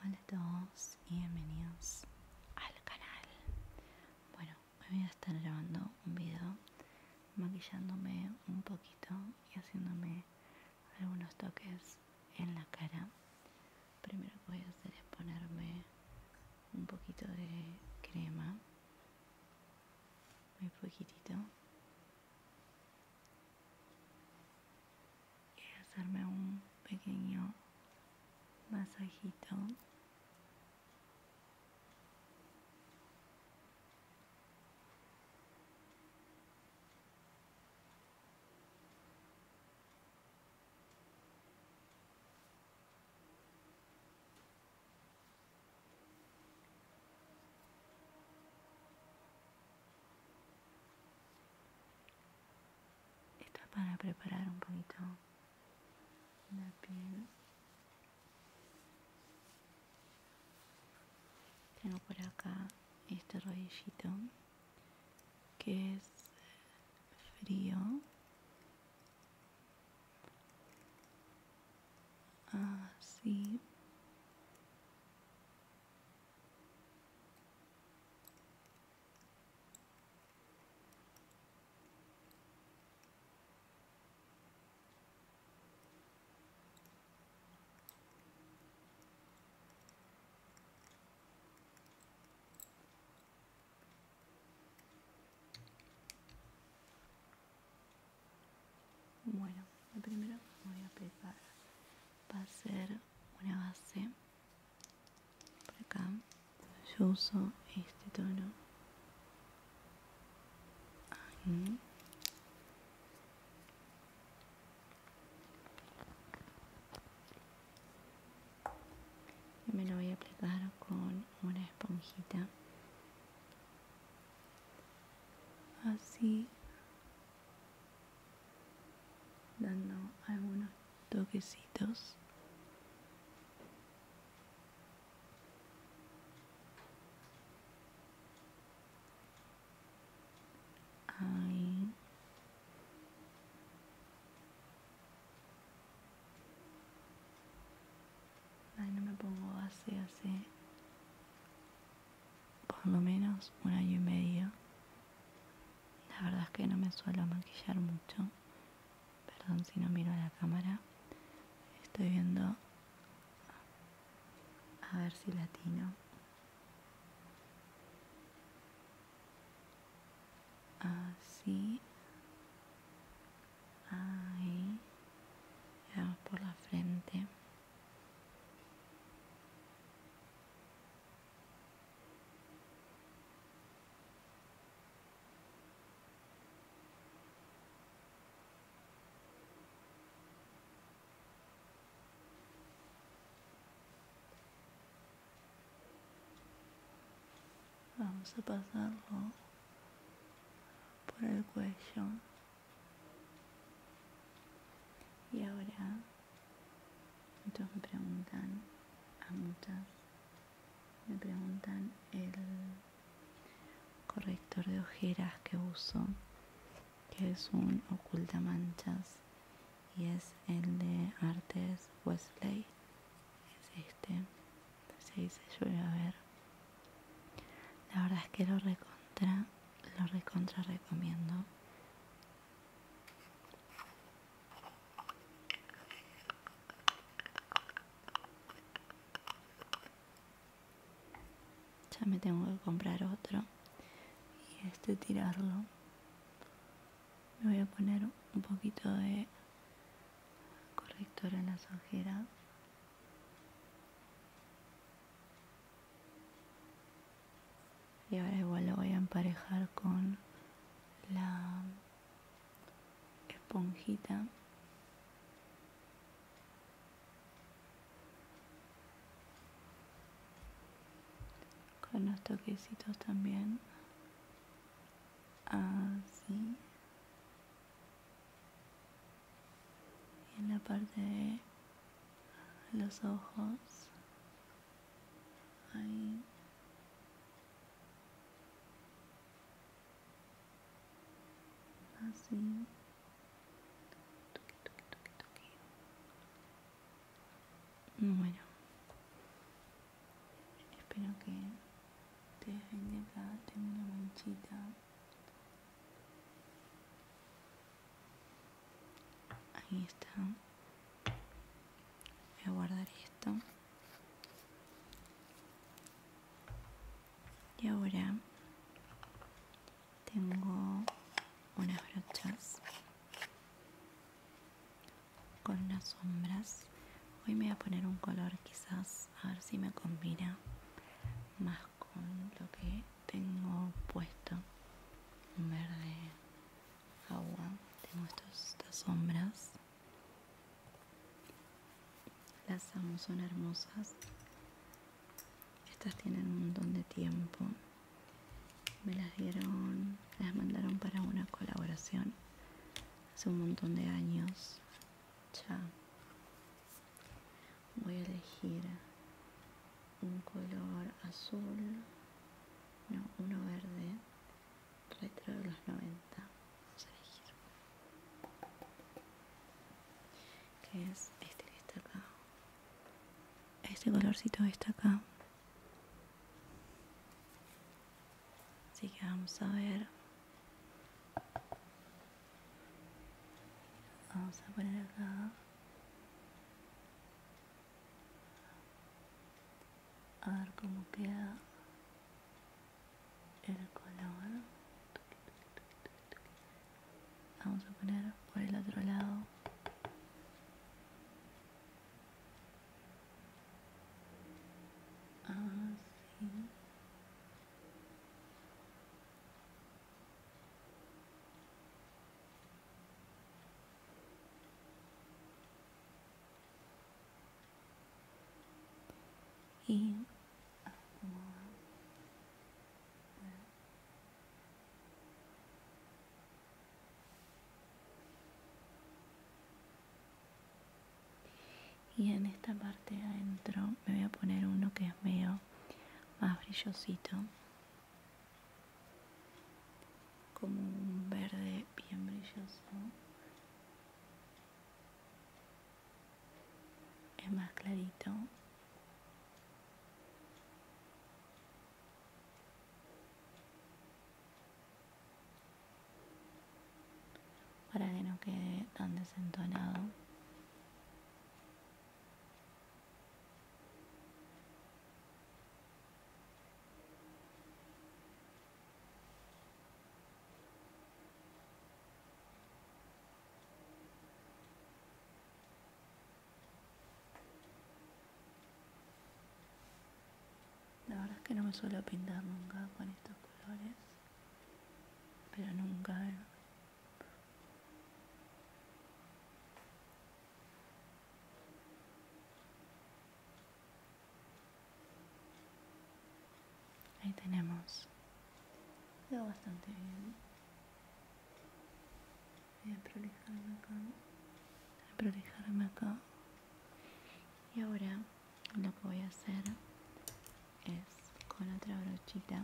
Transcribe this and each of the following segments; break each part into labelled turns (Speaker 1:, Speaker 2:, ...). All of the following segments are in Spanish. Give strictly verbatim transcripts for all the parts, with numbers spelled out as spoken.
Speaker 1: Hola a todos y bienvenidos al canal. Bueno, hoy voy a estar grabando un video maquillándome un poquito y haciéndome algunos toques en la cara. Primero que voy a hacer es ponerme un poquito de crema, muy poquitito, y hacerme un pequeño masajito. Esto es para preparar un poquito la piel. Tengo por acá este rodillito que es frío, así. Bueno, lo primero que voy a aplicar va a ser una base. Por acá yo uso este tono. Ahí. Y me lo voy a aplicar con una esponjita. Así, dando algunos toquecitos. Ahí. Ahí no me pongo base hace por lo menos un año y medio. La verdad es que no me suelo maquillar mucho. Perdón si no miro a la cámara. Estoy viendo a ver si latino. Así. Ahí. Y vamos por la frente. Vamos a pasarlo por el cuello. Y ahora muchos me preguntan, a muchas me preguntan el corrector de ojeras que uso, que es un oculta manchas y es el de Artes Westley. Es este, si ahí se llueve a ver. La verdad es que lo recontra, lo recontra recomiendo. Ya me tengo que comprar otro y este tirarlo. Me voy a poner un poquito de corrector en las ojeras. Y ahora igual lo voy a emparejar con la esponjita. Con los toquecitos también. Así. Y en la parte de los ojos. Ahí. Así. Tuki, tuki, tuki, tuki. Bueno. acá tengo una manchita. Ahí está. Voy a guardar esto. Y ahora tengo unas brochas con unas sombras. Hoy me voy a poner un color quizás, a ver si me combina más con lo que tengo puesto. Un verde agua. Tengo estos, estas sombras. Las amo, son hermosas. Estas tienen un montón de tiempo. Me las dieron, me las mandaron para una colaboración hace un montón de años. Ya. Voy a elegir un color azul, no, uno verde, retro de los noventa. Vamos a elegir. Que es este que está acá. Este colorcito que está acá. Así que vamos a ver. Vamos a poner acá. A ver cómo queda el color. Vamos a poner por el otro lado. Así. Y Y en esta parte de adentro me voy a poner uno que es medio más brillosito. Como un verde bien brilloso. Es más clarito. Para que no quede tan desentonado. La verdad es que no me suelo pintar nunca con estos colores, pero nunca. ¿eh? Ahí tenemos. Quedó bastante bien. Voy a prolijarme acá. Voy a prolijarme acá. Y ahora lo que voy a hacer es con otra brochita.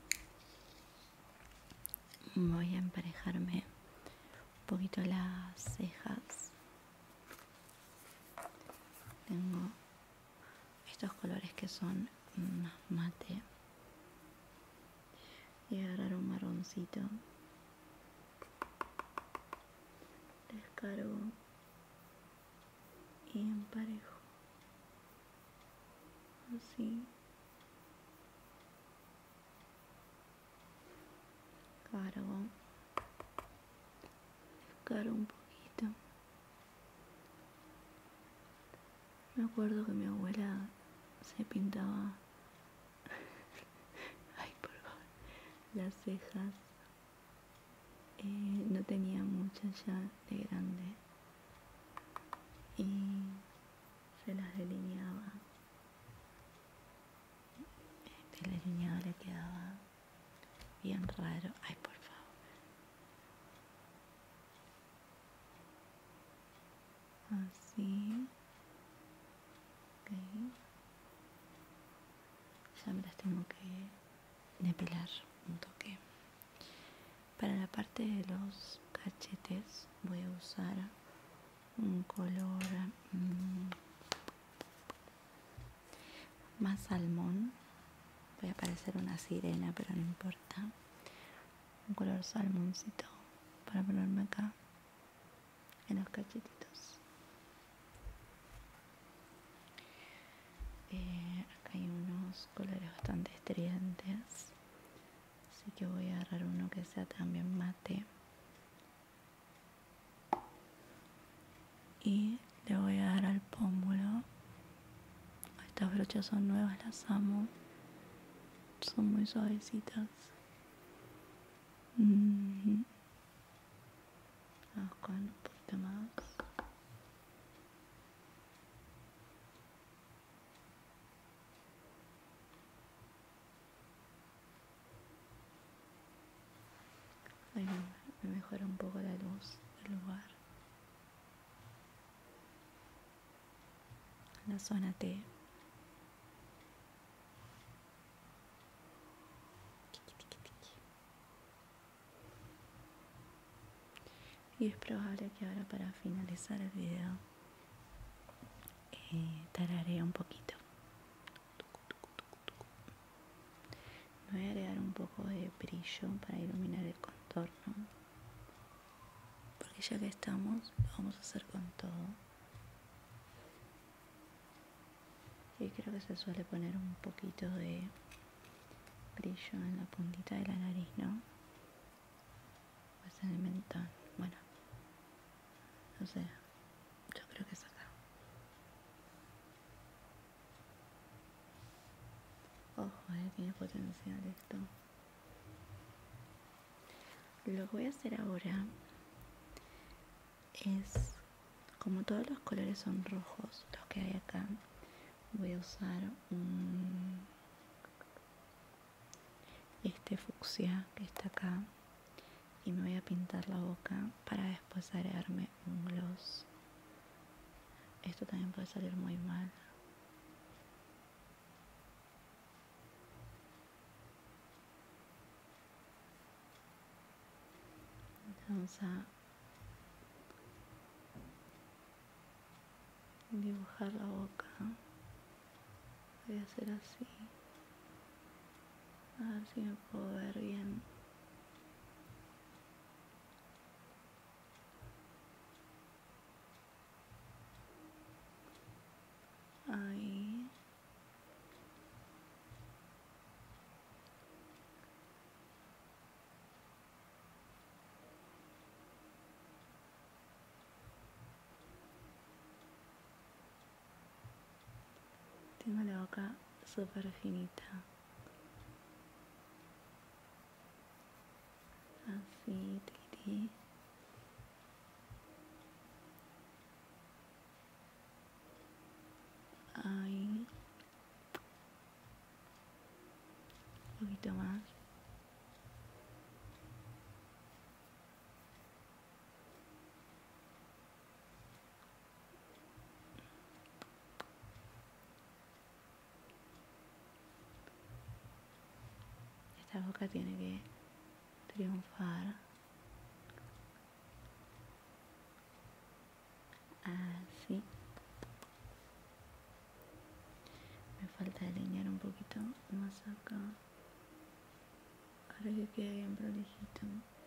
Speaker 1: Voy a emparejarme un poquito las cejas. Tengo estos colores que son más mate. Y agarrar un marroncito. Descargo y emparejo. Así. Cargo. Descargo un poquito. Me acuerdo que mi abuela se pintaba ay, por favor, las cejas. Eh, no tenía muchas ya de grande y se las delineaba. El delineado le quedaba bien raro. Ay, por favor. Así. Ok. Ya me las tengo que depilar un toque. Para la parte de los cachetes voy a usar un color mmm, más salmón. Voy a parecer una sirena, pero no importa. Un color salmoncito para ponerme acá en los cachetitos. Eh, acá hay unos colores bastante estridentes, así que voy a agarrar uno que sea también mate y le voy a dar al pómulo. Estas brochas son nuevas, las amo, son muy suavecitas. Mm-hmm. Vamos con un poquito más. Ahí me mejora un poco la luz del lugar. La zona T. Y es probable que ahora, para finalizar el video, eh, tararee un poquito. Me voy a agregar un poco de brillo para iluminar el contorno, porque ya que estamos, lo vamos a hacer con todo. Y creo que se suele poner un poquito de brillo en la puntita de la nariz, ¿no? O es en el mentón. Bueno, no sé, yo creo que es acá. Ojo, eh, tiene potencial esto. Lo que voy a hacer ahora es, como todos los colores son rojos, los que hay acá, voy a usar un este fucsia que está acá y me voy a pintar la boca para después agregarme un gloss. Esto también puede salir muy mal. Vamos a dibujar la boca. Voy a hacer así. A ver si me puedo ver bien. Ahí. Tengo la boca súper finita. Así, tiquití. Ahí. Un poquito más. Esta boca tiene que triunfar. Así. Me falta delinear un poquito más acá para que quede bien prolijito.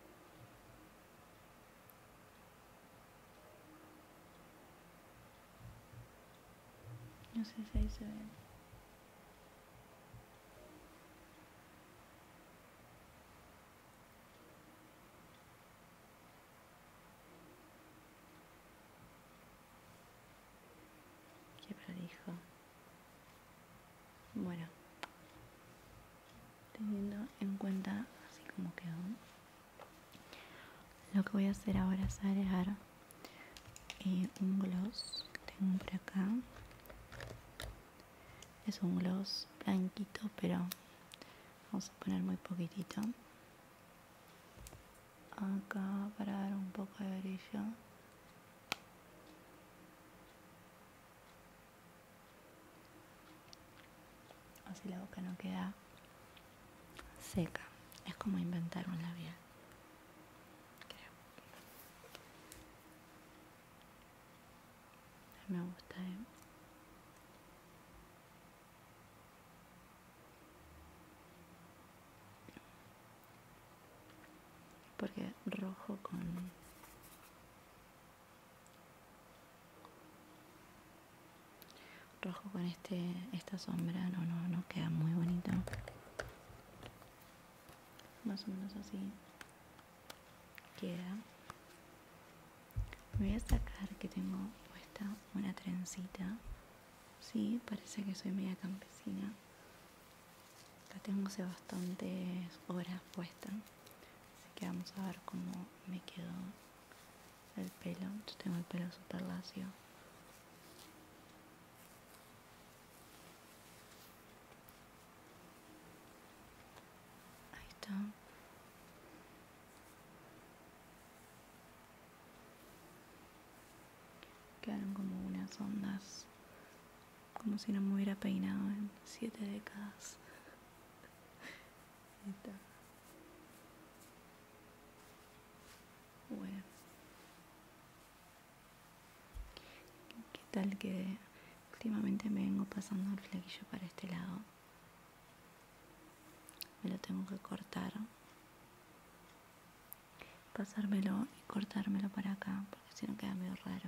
Speaker 1: No sé si ahí se ve. Qué prolijo. Bueno, teniendo en cuenta así como quedó, lo que voy a hacer ahora es agregar eh, un gloss. Tengo por acá. Es un gloss blanquito, pero vamos a poner muy poquitito. Acá para dar un poco de brillo. Así la boca no queda seca. Es como inventar un labial, creo. Me gusta, ¿eh? porque rojo con rojo con este esta sombra no no no queda muy bonito. Más o menos así queda. Me voy a sacar que tengo puesta una trencita. Sí, parece que soy media campesina. La tengo hace bastantes horas puesta. Así que vamos a ver cómo me quedó el pelo. Yo tengo el pelo súper lacio. Ahí está. Quedaron como unas ondas, como si no me hubiera peinado en siete décadas. Ahí está. Bueno, ¿qué tal que últimamente me vengo pasando el flequillo para este lado? Me lo tengo que cortar, pasármelo y cortármelo para acá, porque si no queda medio raro.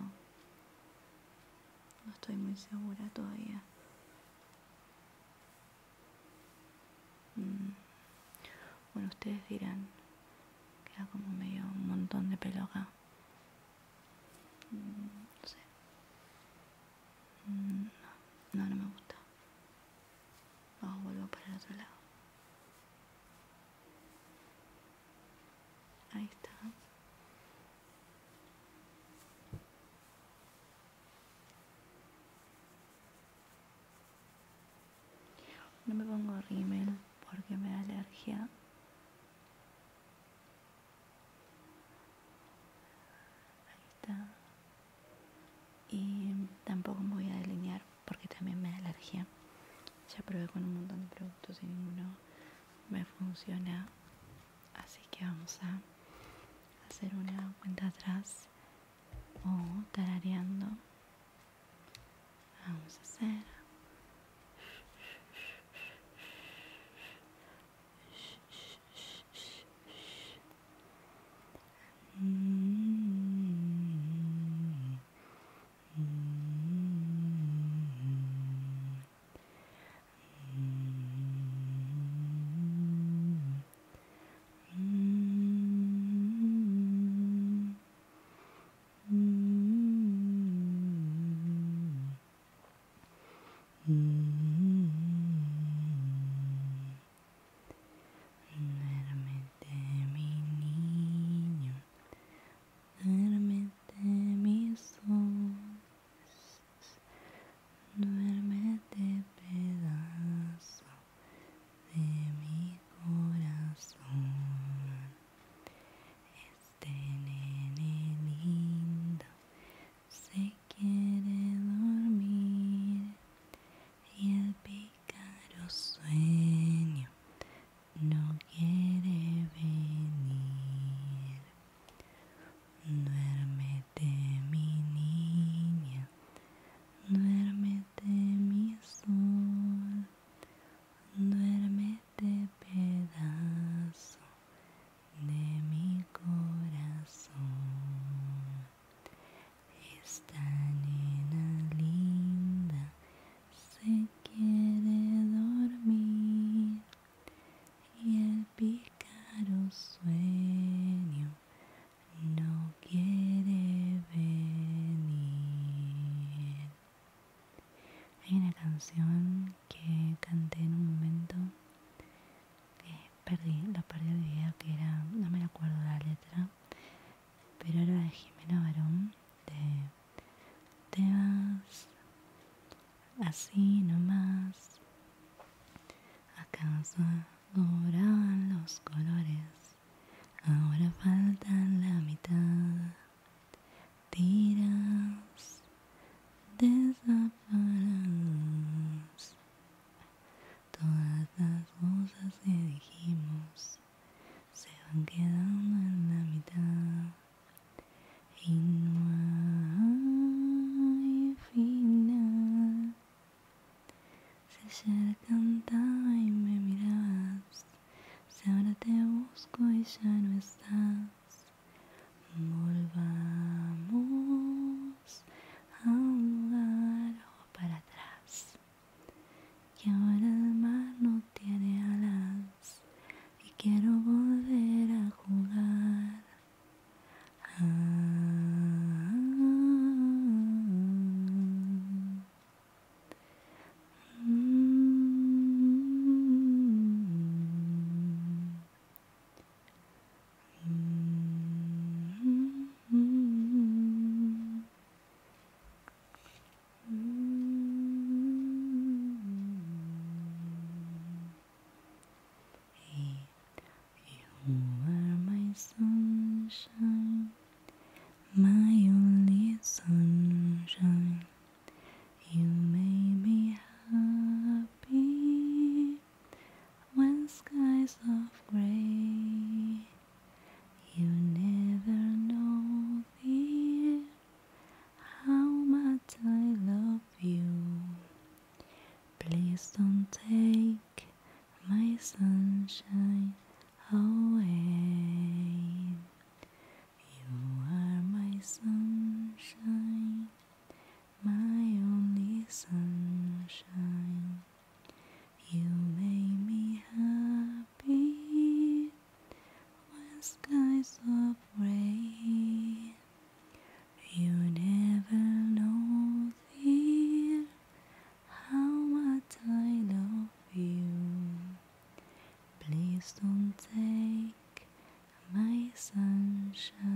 Speaker 1: No estoy muy segura todavía. Mm. Bueno, ustedes dirán, queda como medio un montón de pelo acá. Mm, no sé. Mm, no, no, no me gusta. Vamos, vuelvo para el otro lado. Ahí está. No me pongo rímel porque me da alergia. Ahí está. Y tampoco me voy a delinear porque también me da alergia. Ya probé con un montón de productos y ninguno me funciona. Así que vamos a hacer una cuenta atrás o tarareando. Vamos a hacer duérmete, mi niño, duérmete, mis ojos, duérmete, pedazo de mi corazón. Este nene lindo se quiere dormir y el pícaro sueño no quiere venir. Duérmete, mi niña, duérmete, mi sol, duérmete, pedazo de mi corazón. Esta nena linda se quiere dormir y el pícaro sueño no quiere venir. Hay una canción que canté en un momento que perdí, la perdí el video, que era, no me acuerdo la letra, pero era de Jimena Barón, de te vas así nomás. ¿Acaso duraban los colores? Ahora faltan la mitad. Tiras, desaparas. Todas las cosas que dijimos se van quedando en la mitad. Y no hay final. Si ayer cantaba y me mirabas, si ahora te busco y ya no estás. que ahora el mar no tiene alas y quiero volver a jugar. Ah, you are my sunshine, my only sunshine. You made me happy when skies of gray. You never know, dear, how much I love you. Please don't take my sunshine away. You are my sunshine, my only sunshine. You make me happy when skies of gray. You never know, dear, how much I love you. Please don't take my sunshine